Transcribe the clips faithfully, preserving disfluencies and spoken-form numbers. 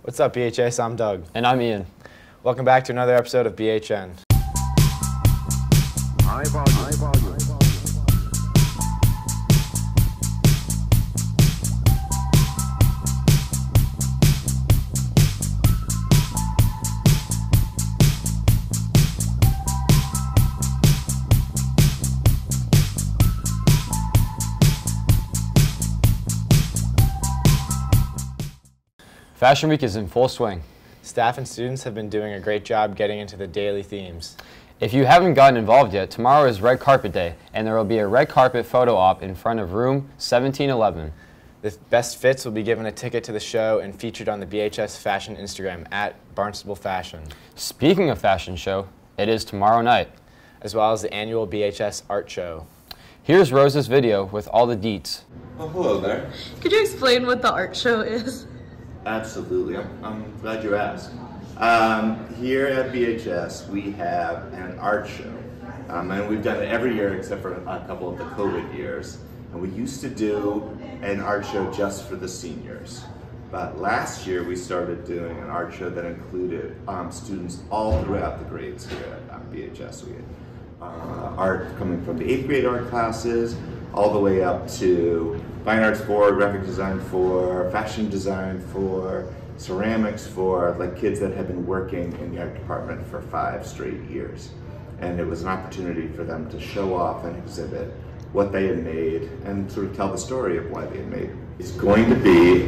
What's up, B H S? I'm Doug. And I'm Ian. Welcome back to another episode of B H N. High volume. High volume. Fashion Week is in full swing. Staff and students have been doing a great job getting into the daily themes. If you haven't gotten involved yet, tomorrow is Red Carpet Day, and there will be a red carpet photo op in front of room seventeen eleven. The best fits will be given a ticket to the show and featured on the B H S Fashion Instagram at Barnstable Fashion. Speaking of fashion show, it is tomorrow night, as well as the annual B H S Art Show. Here's Rose's video with all the deets. Oh, hello there. Could you explain what the art show is? Absolutely. I'm, I'm glad you asked. Um, here at B H S, we have an art show. Um, and we've done it every year except for a couple of the COVID years. And we used to do an art show just for the seniors. But last year, we started doing an art show that included um, students all throughout the grades here at um, B H S. We had uh, art coming from the eighth grade art classes, all the way up to Fine Arts for, graphic design for, fashion design for, ceramics for, like kids that have been working in the art department for five straight years. And it was an opportunity for them to show off and exhibit what they had made and sort of tell the story of why they had made it. It's going to be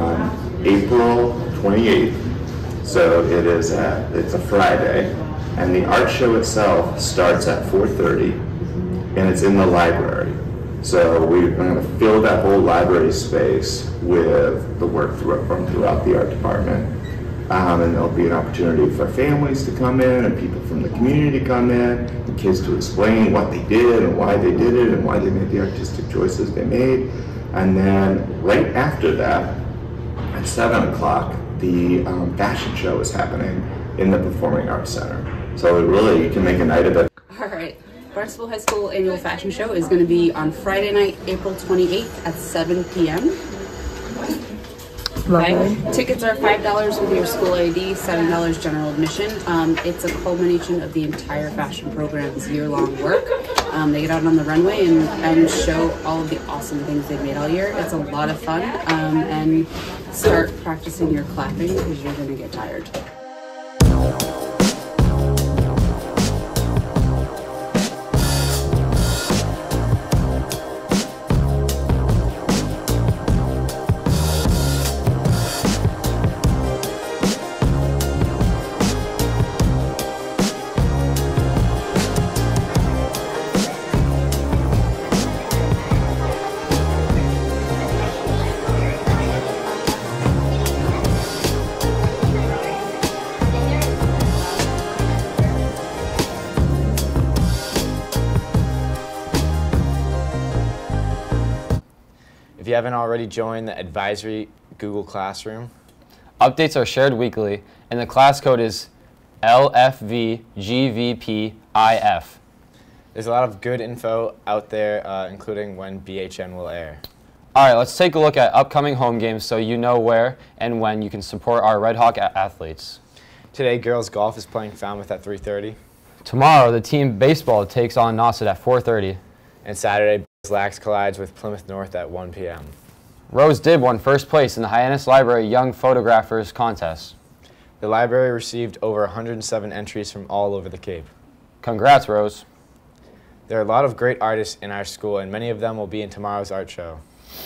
on April twenty-eighth, so it is at, it's a Friday, and the art show itself starts at four thirty, and it's in the library. So we're going to fill that whole library space with the work through, from throughout the art department. Um, and there'll be an opportunity for families to come in and people from the community to come in, and kids to explain what they did and why they did it and why they made the artistic choices they made. And then right after that, at seven o'clock, the um, fashion show is happening in the Performing Arts Center. So it really, you can make a night of it. All right. Barnstable High School Annual Fashion Show is going to be on Friday night, April twenty-eighth at seven p m Okay. Tickets are five dollars with your school I D, seven dollars general admission. Um, it's a culmination of the entire fashion program's year-long work. Um, they get out on the runway and, and show all of the awesome things they've made all year. It's a lot of fun. Um, and start practicing your clapping because you're going to get tired. If you haven't already joined the advisory Google Classroom, Updates are shared weekly, and the class code is L F V G V P I F. there's a lot of good info out there, uh, including when B H N will air. All right, let's take a look at upcoming home games so you know where and when you can support our Red Hawk athletes. Today, girls golf is playing Falmouth at three thirty. Tomorrow, the team baseball takes on Nauset at four thirty. And Saturday, Lax collides with Plymouth North at one p m Rose Dibb won first place in the Hyannis Library Young Photographers Contest. The library received over one hundred seven entries from all over the Cape. Congrats, Rose. There are a lot of great artists in our school, and many of them will be in tomorrow's art show.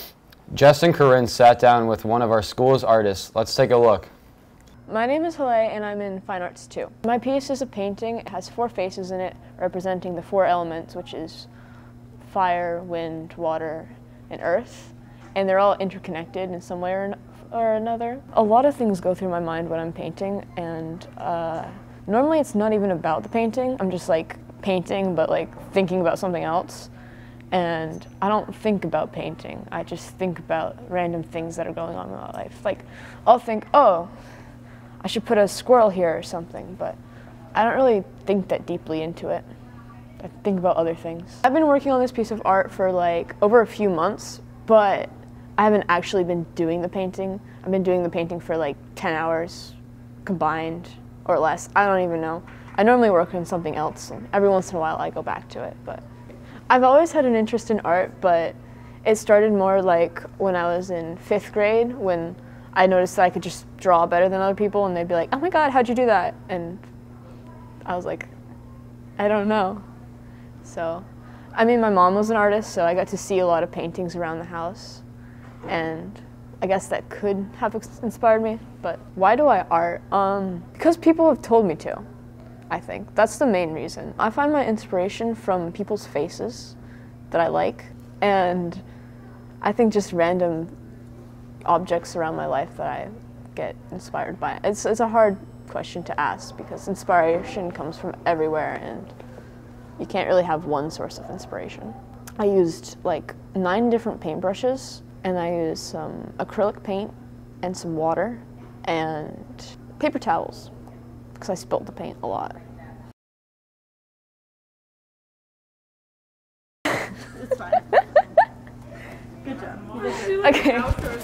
Jess and Corinne sat down with one of our school's artists. Let's take a look. My name is Haley and I'm in Fine Arts two. My piece is a painting. It has four faces in it representing the four elements, which is fire, wind, water, and earth. And they're all interconnected in some way or, or another. A lot of things go through my mind when I'm painting, and uh, normally it's not even about the painting. I'm just like painting, but like thinking about something else. And I don't think about painting. I just think about random things that are going on in my life. Like, I'll think, oh, I should put a squirrel here or something, but I don't really think that deeply into it. I think about other things. I've been working on this piece of art for like over a few months, but I haven't actually been doing the painting. I've been doing the painting for like ten hours combined or less. I don't even know. I normally work on something else, and every once in a while I go back to it. But I've always had an interest in art, but it started more like when I was in fifth grade, when I noticed that I could just draw better than other people, and they'd be like, "Oh my God, how'd you do that?" And I was like, I don't know. So, I mean, my mom was an artist, so I got to see a lot of paintings around the house, and I guess that could have inspired me. But why do I art? Um, because people have told me to, I think. That's the main reason. I find my inspiration from people's faces that I like, and I think just random objects around my life that I get inspired by. It's, it's a hard question to ask because inspiration comes from everywhere and you can't really have one source of inspiration. I used like nine different paintbrushes, and I used some acrylic paint and some water and paper towels because I spilled the paint a lot. It's fine. Good job. Okay.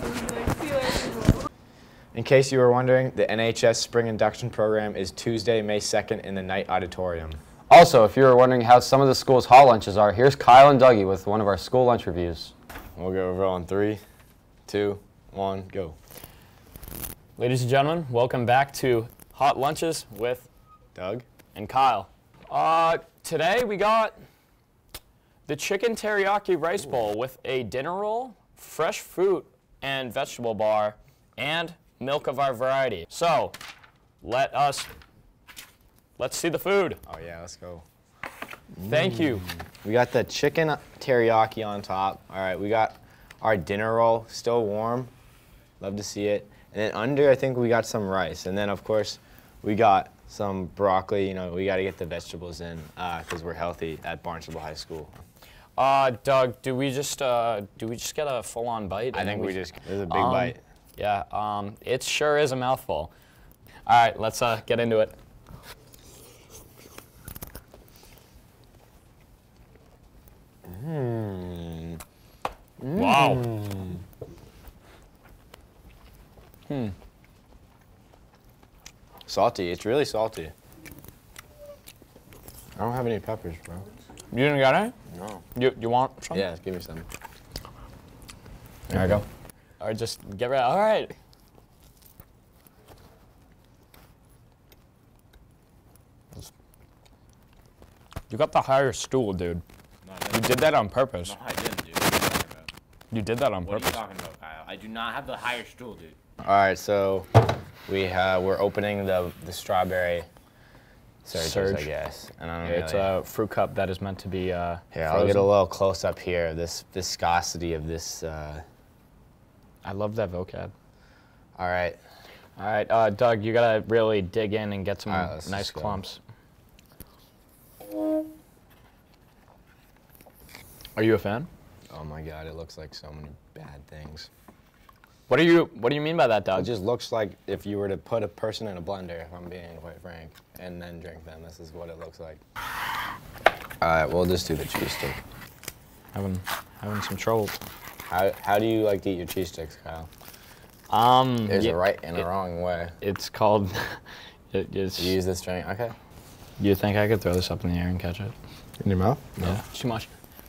In case you were wondering, the N H S Spring Induction Program is Tuesday, May second in the Knight Auditorium. Also, if you were wondering how some of the school's hot lunches are, here's Kyle and Dougie with one of our school lunch reviews. We'll go over on three, two, one, go. Ladies and gentlemen, welcome back to Hot Lunches with Doug and Kyle. Uh, today we got the chicken teriyaki rice bowl with a dinner roll, fresh fruit and vegetable bar, and milk of our variety. So, let us, let's see the food. Oh yeah, let's go. Thank you. We got the chicken teriyaki on top. All right, we got our dinner roll, still warm. Love to see it. And then under, I think we got some rice. And then of course, we got some broccoli. You know, we got to get the vegetables in because uh, we're healthy at Barnstable High School. Uh, Doug, do we just uh, do we just get a full-on bite? I think we, we just, this is a big um, bite. Yeah, um, it sure is a mouthful. All right, let's uh, get into it. Mm. Wow. Hmm. Salty. It's really salty. I don't have any peppers, bro. You didn't got it? No. You you want some? Yeah, give me some. There I go. All right, just get ready. All right. You got the higher stool, dude. No, You did that on purpose. No, I didn't, dude. What are you talking about? You did that on What are purpose. you talking about, Kyle? I do not have the higher stool, dude. All right, so we uh, we're opening the the strawberry surges, Surge. I guess. And I don't It's really, a fruit cup that is meant to be uh, Here, I'll frozen. get a little close up here of this viscosity of this. Uh, I love that vocab. all right. All right, uh, Doug, you gotta really dig in and get some All right, let's nice just go. clumps. Are you a fan? Oh my God, it looks like so many bad things. What do you What do you mean by that, It Doug? just looks like if you were to put a person in a blender, if I'm being quite frank, and then drink them. This is what it looks like. All right, we'll just do the cheese stick. Having having some trouble. How how do you like to eat your cheese sticks, Kyle? Um, There's yeah, a right and a it- wrong way. It's called. it is. You use this drink, okay? You think I could throw this up in the air and catch it? In your mouth? Yeah. Too much.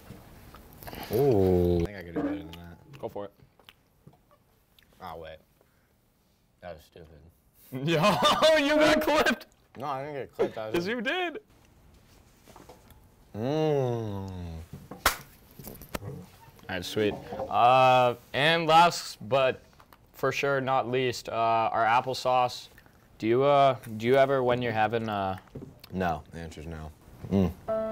Ooh. I think I could do better than that. Go for it. Oh wait, that was stupid. Yo, you got clipped. No, I didn't get clipped. I was Yes, you did. Mmm. All right, sweet. Uh, and last but for sure not least, uh, our applesauce. Do you uh do you ever when you're having uh No, the answer's no. Mm.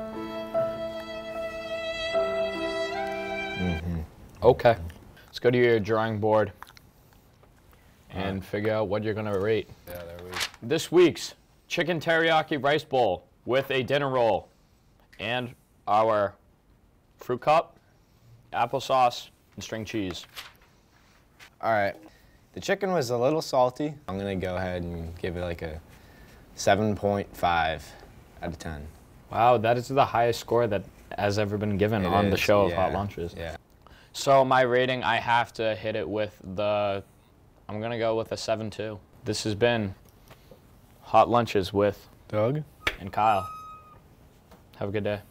Mm-hmm. Okay. Let's go to your drawing board and figure out what you're gonna rate. Yeah, there we. This week's chicken teriyaki rice bowl with a dinner roll and our fruit cup, applesauce, and string cheese. All right. The chicken was a little salty. I'm gonna go ahead and give it like a seven point five out of ten. Wow, that is the highest score that has ever been given It on the is, show of yeah, Hot Lunches. Yeah. So my rating, I have to hit it with the, I'm going to go with a seven two. This has been Hot Lunches with Doug and Kyle. Have a good day.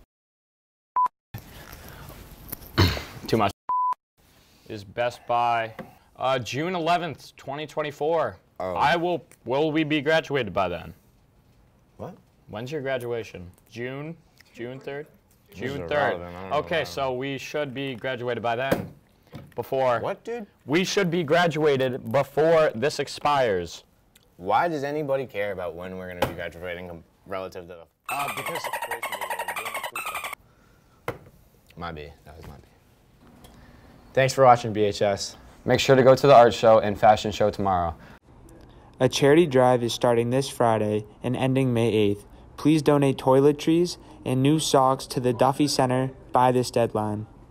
Too much. Is Best Buy uh, June eleventh, twenty twenty-four. Oh. I will, will we be graduated by then? What? When's your graduation? June? June third? June are third. relevant. I don't know Okay, about so we should be graduated by then. Before. What, dude? We should be graduated before this expires. Why does anybody care about when we're going to be graduating com- relative to the... Uh, because... My B. That was my B. Thanks for watching, B H S. Make sure to go to the art show and fashion show tomorrow. A charity drive is starting this Friday and ending May eighth. Please donate toiletries and new socks to the Duffy Center by this deadline.